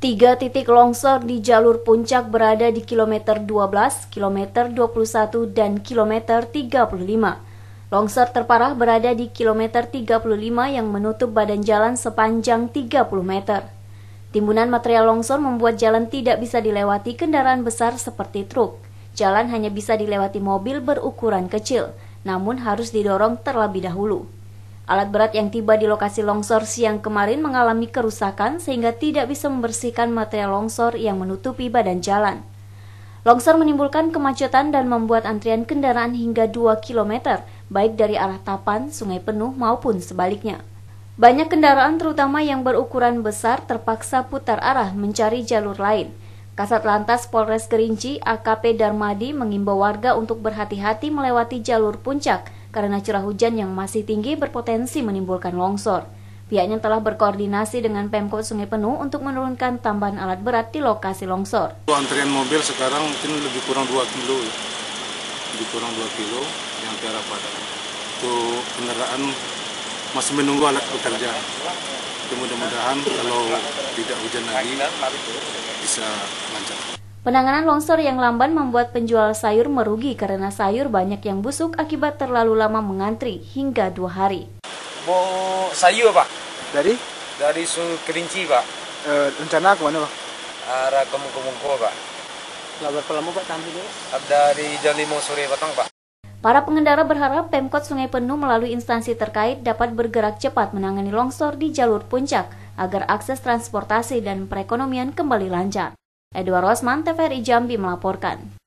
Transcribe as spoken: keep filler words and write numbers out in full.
Tiga titik longsor di jalur puncak berada di kilometer dua belas, kilometer dua puluh satu, dan kilometer tiga puluh lima. Longsor terparah berada di kilometer tiga puluh lima yang menutup badan jalan sepanjang tiga puluh meter. Timbunan material longsor membuat jalan tidak bisa dilewati kendaraan besar seperti truk. Jalan hanya bisa dilewati mobil berukuran kecil, namun harus didorong terlebih dahulu. Alat berat yang tiba di lokasi longsor siang kemarin mengalami kerusakan sehingga tidak bisa membersihkan material longsor yang menutupi badan jalan. Longsor menimbulkan kemacetan dan membuat antrian kendaraan hingga dua kilometer, baik dari arah Tapan, Sungai Penuh maupun sebaliknya. Banyak kendaraan terutama yang berukuran besar terpaksa putar arah mencari jalur lain. Kasat Lantas Polres Kerinci A K P Darmadi mengimbau warga untuk berhati-hati melewati jalur puncak karena curah hujan yang masih tinggi berpotensi menimbulkan longsor. Pihaknya telah berkoordinasi dengan Pemkot Sungai Penuh untuk menurunkan tambahan alat berat di lokasi longsor. Antrian mobil sekarang mungkin lebih kurang dua kilo, lebih kurang dua kilo yang ke arah Padang. Untuk kendaraan masih menunggu alat bekerja. Mudah-mudahan kalau tidak hujan lagi bisa lancar. Penanganan longsor yang lamban membuat penjual sayur merugi karena sayur banyak yang busuk akibat terlalu lama mengantri hingga dua hari. Mau sayur, Pak? Dari? Dari Kerinci, Pak. E, rencana ke mana, Pak? Arah ke Mungko-Mungko, Pak. Lah berapa lama, Pak, tampil dulu? Dari jam lima sore petang, Pak. Para pengendara berharap Pemkot Sungai Penuh melalui instansi terkait dapat bergerak cepat menangani longsor di jalur puncak agar akses transportasi dan perekonomian kembali lancar. Edward Rosman, T V R I Jambi melaporkan.